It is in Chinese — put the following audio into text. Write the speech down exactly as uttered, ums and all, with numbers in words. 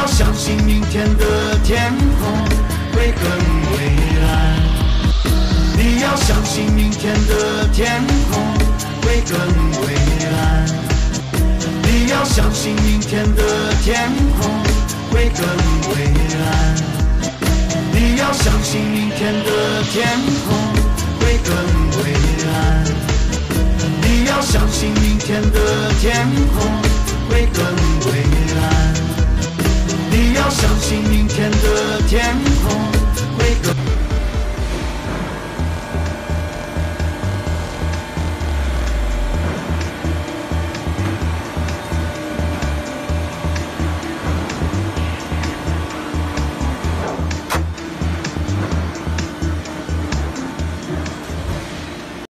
要相信明天的天空会更蔚蓝，你要相信明天的天空会更蔚蓝，你要相信明天的天空会更蔚蓝，你要相信明天的天空会更蔚蓝，你要相信明天的天空会更蔚蓝，你要相信明天的天空